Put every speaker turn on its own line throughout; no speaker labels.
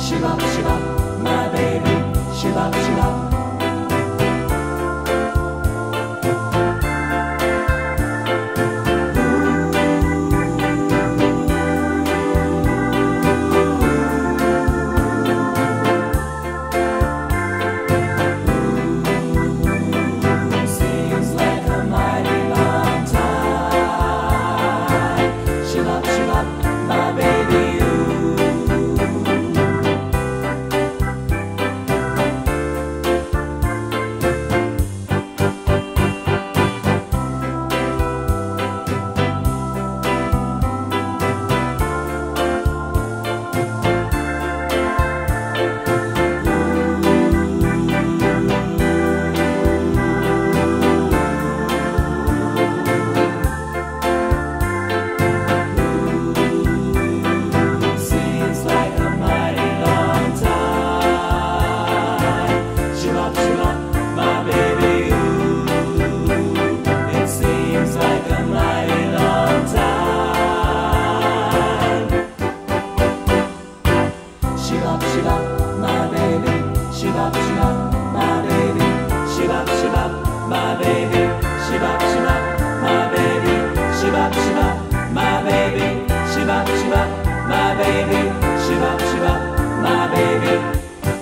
Shibab, shibab, my baby. Shibab, shibab. Shibab, shibab, my baby. Shibab, shibab, my baby. Shibab, shibab, my baby. Shibab, shibab, my baby. Shibab, shibab, my baby. Shibab, shibab, my baby. Shibab, shibab, my baby.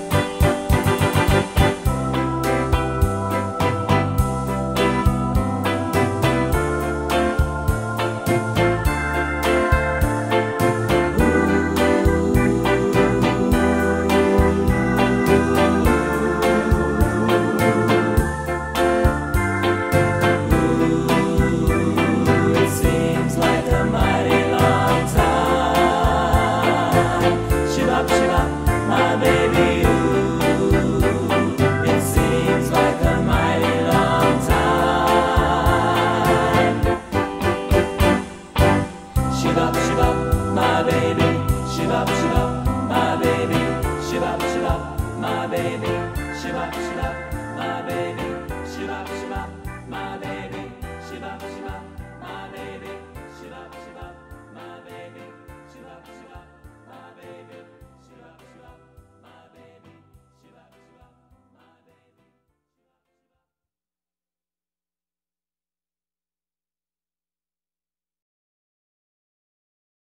Shibab, shibab, my baby, ooh. It seems like a mighty long time. Shibab, shibab, my baby. Shibab, shibab, my baby. Shibab, shibab, my baby. Shibab, shibab.